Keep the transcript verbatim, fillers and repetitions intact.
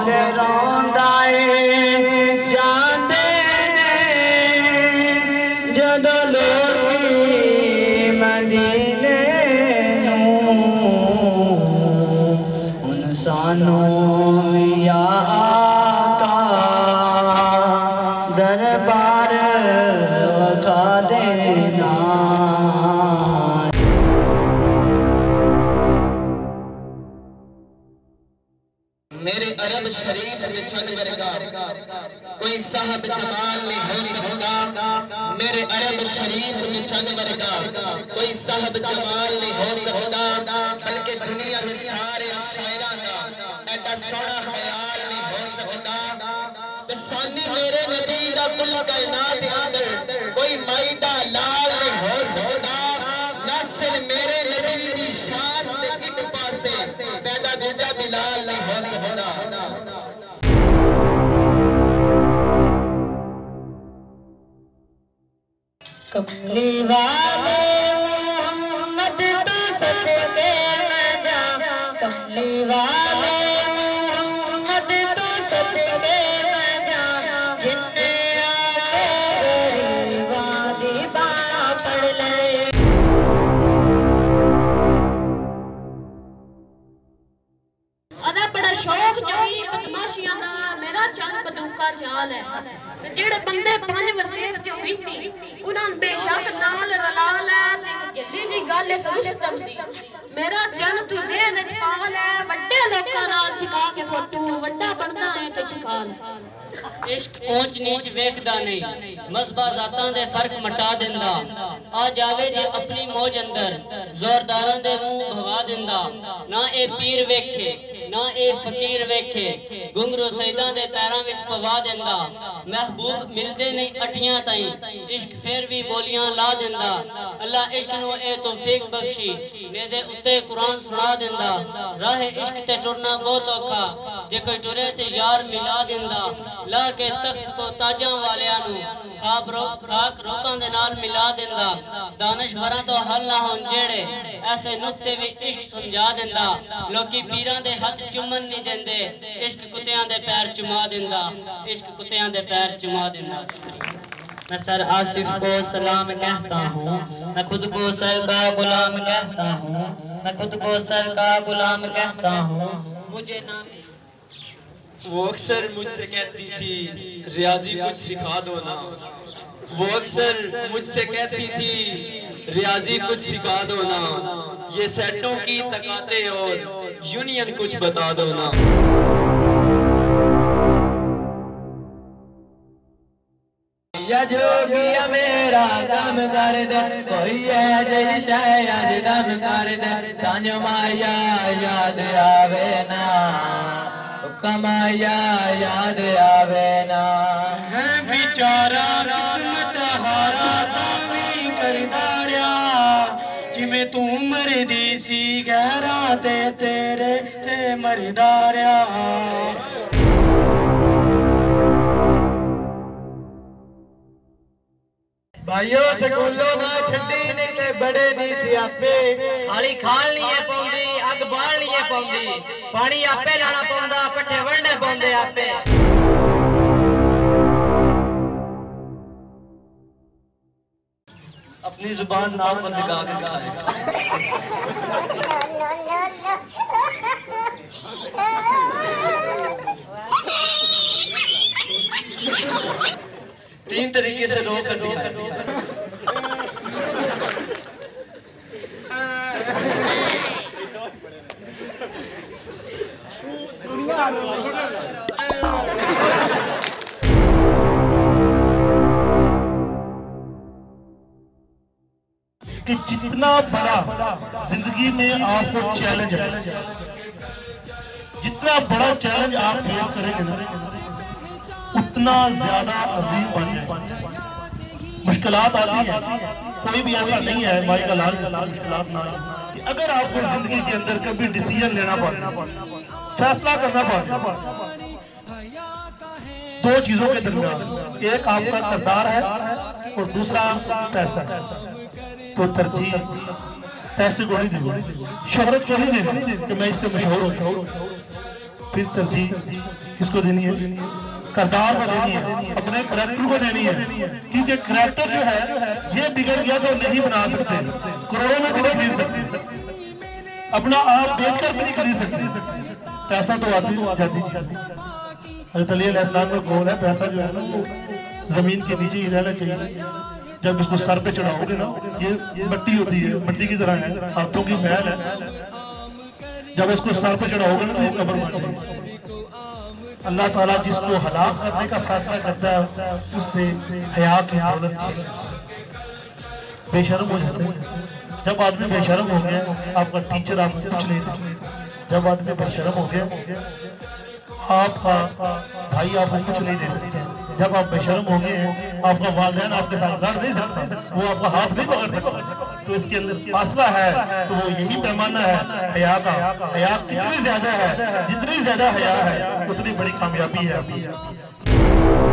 रोंदा है जाते जदों लोकी मदीने नूं हुण सानू या आका दरबार वखा देना। मेरे अरब शरीफ में चंद वर्गा कोई साहब जमाल नहीं हो सकता। मेरे अरब शरीफ में चंद वर्गा कोई साहब जमाल नहीं हो सकता। बल्कि दुनिया के सारे शायरां का ऐसा सोना ख्याल नहीं हो सकता। ते सानी मेरे नबी दा कुल कायनात दे अंदर कोई माई दा लाल नहीं हो सकता। ना सिर्फ मेरे नबी दी शान ते एक पासे पैदा दूजा बिलाल नहीं हो सकता। कमली वाले मोहम्मद तो सदके मैं जाऊं। कमली वाले मोहम्मद तो सदके मैं जाऊं। जिन्ने आके गरीबां दी बाह पढ़ ले। अदा बड़ा शौक जोई बदमाशियां दा मेरा चंद बंदूका चाल है। ते जेड़े बंदे पंज वजीर जो हिंदी उन्हां बेशक नाल रला लै ते जल्दी जी गल है रुस्तम दी। मेरा चंद तू ज़हन च पा लै वड्डे लोकां नाल छिका के फोटू वड्डा बनदा है ते छिका लै। इश्क ऊंच नीच वेखदा नहीं मज़हबा ज़ातां दे फर्क मटा दिंदा। आ जावे जे अपनी मौज अंदर जोरदारां दे मुंह भवा दिंदा। ना ए पीर वेखे ना ए फकीर वेखे गुंगरू सईदां दे पैरां विच पवा दिंदा। महबूब मिलदे नहीं अटियां ताईं इश्क फिर भी बोलियां ला दिंदा। अल्लाह इश्क नूं ए तौफीक बख्शी नेज़े उत्ते कुरान सुना दिंदा। राह इश्क ते टुरना बहुत औखा जे कोई टुरे ते यार मिला दिंदा। ला के तख्त तो ताजां वालियां नूं खाब रो खाक रोबां दे नाल मिला दिंदा। दानश्वरां तो हल ना होण जेड़े ऐसे नुक्ते भी इश्क समझा दिंदा। लोकी पीरां दे हथ चुमन नहीं देंदे इश्क कुत्तियां दे पैर चुमा दिंदा। इश्क कुत्तियां दे पैर चुमा दिंदा। मैं सर आसिफ को सलाम कहता हूँ। मैं खुद को सर का गुलाम कहता हूँ। मैं खुद को सर का गुलाम कहता हूँ। मुझे नाम वो अक्सर मुझसे कहती थी रियाजी कुछ सिखा दो ना। वो अक्सर मुझसे कहती थी रियाजी कुछ सिखा दो ना। ये सेटों की तकाते और यूनियन कुछ बता दो ना। या जोगिया मेरा काम कर दे कोई है जई शायद दम कर दे। तान्यो माया याद आवे ना कमाया याद आवे ना। है बेचारा किस्मत हारा तावी करदा रहा। जिमें तू मरदी सी गहरा ते तेरे ते मरदा रहा। भाइयों स्कूलों ना छड्डी नहीं ते बड़े नहीं सियापे। खाली खान लिए पौंदी अग बाल लिए पौंदी पानी आपे लाना पौंदा पट्ठे वढ़ने पौंदे आपे। अपनी जुबान नाम पर लगा के दिखाए। तीन तरीके से रोक कर दिया है। कि जितना बड़ा जिंदगी में आपको चैलेंज है, जितना बड़ा चैलेंज आप फेस करेंगे ना उतना ज्यादा अजीम बन जाए। मुश्किलात आती है, कोई भी ऐसा नहीं है भाई का लाल मुश्किलात ना आए कि अगर आपको जिंदगी के अंदर कभी डिसीजन लेना पड़े, फैसला करना पड़े दो चीजों के दरमियान, एक आपका किरदार है और दूसरा पैसा है, तो तरजीह पैसे को नहीं देंगे, शोहरत को नहीं देंगे कि मैं इससे मशहूर हूँ, फिर तरजीह किसको देनी है? करदार को देनी है, अपने करैक्टर को देनी है, क्योंकि करैक्टर जो है ये बिगड़ गया तो नहीं बना सकते, करोड़ों में भी नहीं खरीद सकते, अपना आप बेचकर भी नहीं खरीद सकते। पैसा तो आती जाती चीज। हज़रत अली अलैहिस्सलाम का कौल है पैसा जो है ना वो जमीन के नीचे ही रहना चाहिए। जब इसको सर पे चढ़ाओगे ना, ये मट्टी होती है, मट्टी की तरह है, हाथों की मैल है, जब इसको सर पे चढ़ाओगे ना तो ये कब्र बन जाएगी। अल्लाह ताला जिसको हलाक करने का फैसला करता है उससे हया की दौलत छीन बेशर्म हो जाते हैं। जब आदमी बेशर्म हो गया, आपका टीचर आपको कुछ नहीं था। जब आदमी बेशर्म हो गया, आपका भाई आपको कुछ नहीं दे सकते। जब आप बेशर्म हो गए, आपका वालिदैन आपके साथ लड़ नहीं सकता, वो आपका हाथ नहीं पकड़ सकता। तो इसके अंदर फासला है, तो वो यही पैमाना है हया का। हया कितनी ज्यादा है, जितनी ज्यादा हया है उतनी बड़ी कामयाबी है।